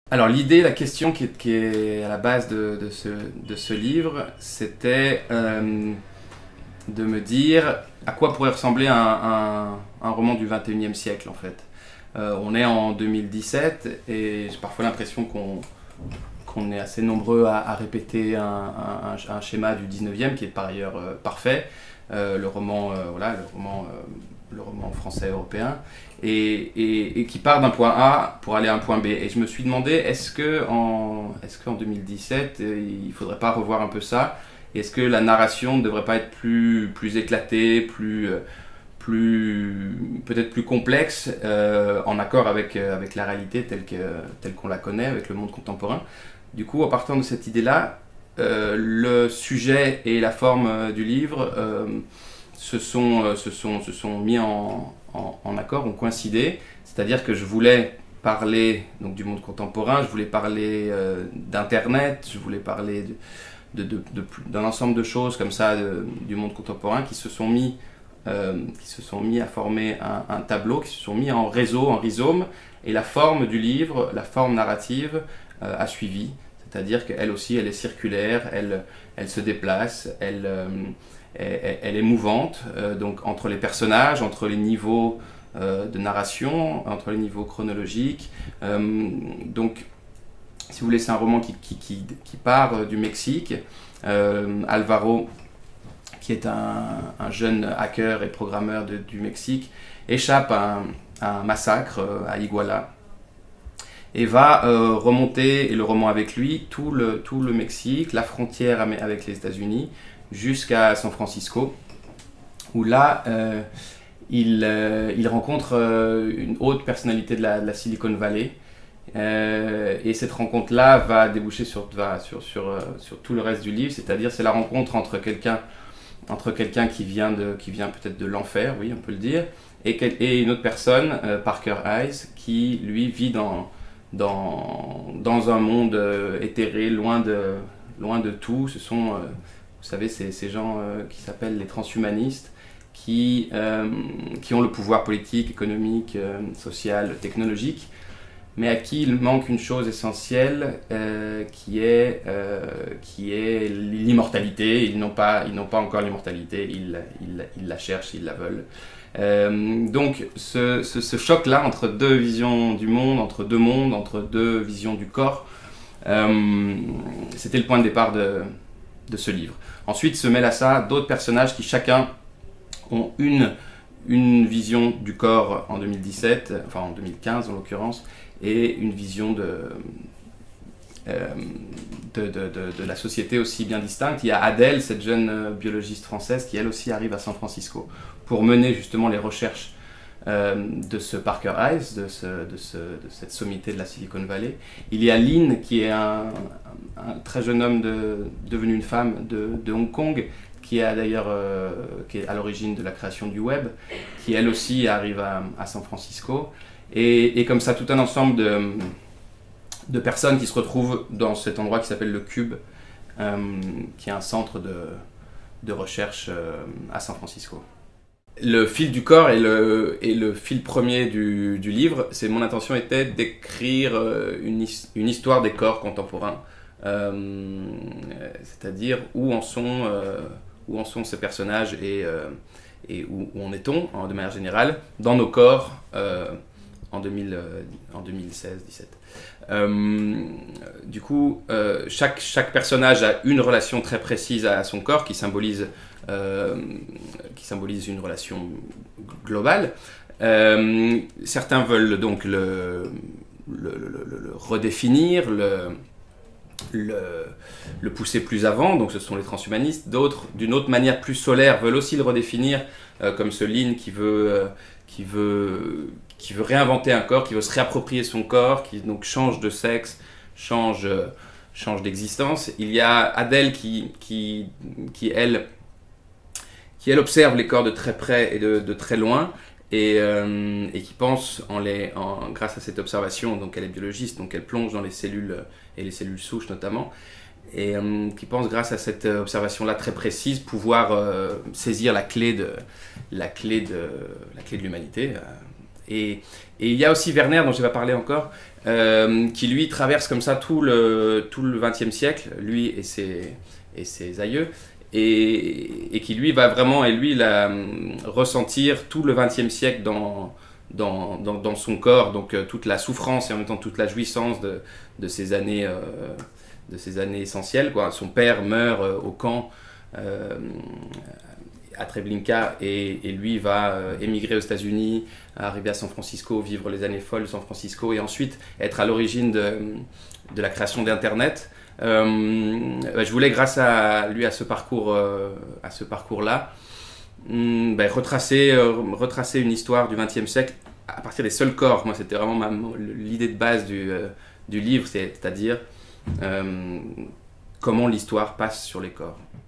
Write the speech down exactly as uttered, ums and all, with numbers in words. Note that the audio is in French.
Alors l'idée, la question qui est, qui est à la base de, de, ce, de ce livre, c'était euh, de me dire à quoi pourrait ressembler un, un, un roman du vingt et unième siècle en fait. Euh, on est en deux mille dix-sept et j'ai parfois l'impression qu'on qu'on est assez nombreux à, à répéter un, un, un schéma du dix-neuvième qui est par ailleurs euh, parfait, euh, le roman, euh, voilà, le roman, euh, le roman français européen, et, et, et qui part d'un point A pour aller à un point B. Et je me suis demandé, est-ce qu'en est-ce qu'en deux mille dix-sept, il ne faudrait pas revoir un peu ça? Est-ce que la narration ne devrait pas être plus, plus éclatée, plus, plus, peut-être plus complexe, euh, en accord avec, avec la réalité telle que, telle qu'on la connaît, avec le monde contemporain? Du coup, en partant de cette idée-là, euh, le sujet et la forme euh, du livre euh, se, sont, euh, se, sont, se sont mis en, en, en accord, ont coïncidé. C'est-à-dire que je voulais parler donc, du monde contemporain, je voulais parler euh, d'Internet, je voulais parler de, de, de, de, d'un ensemble de choses comme ça de, du monde contemporain qui se sont mis, euh, qui se sont mis à former un, un tableau, qui se sont mis en réseau, en rhizome. Et la forme du livre, la forme narrative, euh, a suivi. C'est-à-dire qu'elle aussi, elle est circulaire, elle, elle se déplace, elle, euh, elle, elle est mouvante, euh, donc entre les personnages, entre les niveaux euh, de narration, entre les niveaux chronologiques. Euh, donc, si vous voulez, c'est un roman qui, qui, qui, qui part du Mexique. Euh, Alvaro, qui est un, un jeune hacker et programmeur de, du Mexique, échappe à un, à un massacre à Iguala, et va euh, remonter, et le roman avec lui, tout le, tout le Mexique, la frontière avec les États-Unis, jusqu'à San Francisco, où là, euh, il, euh, il rencontre euh, une haute personnalité de la, de la Silicon Valley, euh, et cette rencontre-là va déboucher sur, va, sur, sur, euh, sur tout le reste du livre, c'est-à-dire c'est la rencontre entre quelqu'un entre quelqu'un qui vient, de, qui vient peut-être de l'enfer, oui, on peut le dire, et, et une autre personne, euh, Parker Hayes, qui, lui, vit dans... Dans, dans un monde euh, éthéré, loin de, loin de tout. Ce sont, euh, vous savez, ces, ces gens euh, qui s'appellent les transhumanistes, qui, euh, qui ont le pouvoir politique, économique, euh, social, technologique, mais à qui il manque une chose essentielle, euh, qui est, euh, qui est l'immortalité. Ils n'ont pas, ils n'ont pas encore l'immortalité, ils, ils, ils la cherchent, ils la veulent. Euh, donc ce, ce, ce choc-là entre deux visions du monde, entre deux mondes, entre deux visions du corps, euh, c'était le point de départ de, de ce livre. Ensuite se mêlent à ça d'autres personnages qui chacun ont une, une vision du corps en deux mille dix-sept, enfin en deux mille quinze en l'occurrence, et une vision de, euh, de, de, de, de la société aussi bien distincte. Il y a Adèle, cette jeune biologiste française, qui elle aussi arrive à San Francisco pour mener justement les recherches euh, de ce Parker Hayes, de, ce, de, ce, de cette sommité de la Silicon Valley. Il y a Lynn, qui est un, un, un très jeune homme de, devenu une femme de, de Hong Kong, qui est d'ailleurs euh, qui est à l'origine de la création du web, qui elle aussi arrive à, à San Francisco. Et, et comme ça, tout un ensemble de, de personnes qui se retrouvent dans cet endroit qui s'appelle le Cube, euh, qui est un centre de, de recherche euh, à San Francisco. Le fil du corps est le, est le fil premier du, du livre. C'est, mon intention était d'écrire une, une histoire des corps contemporains, euh, c'est-à-dire où en sont, euh, où en sont ces personnages et, euh, et où, où en est-on, de manière générale, dans nos corps euh, en, deux mille, en deux mille seize dix-sept. Euh, du coup, euh, chaque, chaque personnage a une relation très précise à son corps qui symbolise, euh, qui symbolise une relation globale. Euh, certains veulent donc le, le, le, le, le redéfinir, le, le, le pousser plus avant, donc ce sont les transhumanistes. D'autres, d'une autre manière plus solaire, veulent aussi le redéfinir, euh, comme ce Lynn qui veut... Euh, qui veut qui veut réinventer un corps, qui veut se réapproprier son corps, qui donc change de sexe, change, change d'existence. Il y a Adèle qui, qui, qui, elle, qui, elle, observe les corps de très près et de, de très loin, et, euh, et qui pense, en les, en, grâce à cette observation, donc elle est biologiste, donc elle plonge dans les cellules, et les cellules souches notamment, et euh, qui pense, grâce à cette observation-là très précise, pouvoir euh, saisir la clé de, la clé de, la clé de l'humanité, euh, Et, et il y a aussi Werner, dont je vais pas parler encore, euh, qui lui traverse comme ça tout le, tout le vingtième siècle, lui et ses, et ses aïeux, et, et qui lui va vraiment, et lui, la, ressentir tout le vingtième siècle dans, dans, dans, dans son corps, donc euh, toute la souffrance et en même temps toute la jouissance de, de ces années, euh, de ces années essentielles, quoi. Son père meurt euh, au camp, euh, à Treblinka, et, et lui va euh, émigrer aux États-Unis, arriver à San Francisco, vivre les années folles de San Francisco, et ensuite être à l'origine de, de la création d'Internet. Euh, je voulais, grâce à lui, à ce parcours, euh, à ce parcours-là, hum, ben, retracer, euh, retracer une histoire du vingtième siècle à partir des seuls corps. Moi, c'était vraiment ma, l'idée de base du, euh, du livre, c'est-à-dire euh, comment l'histoire passe sur les corps.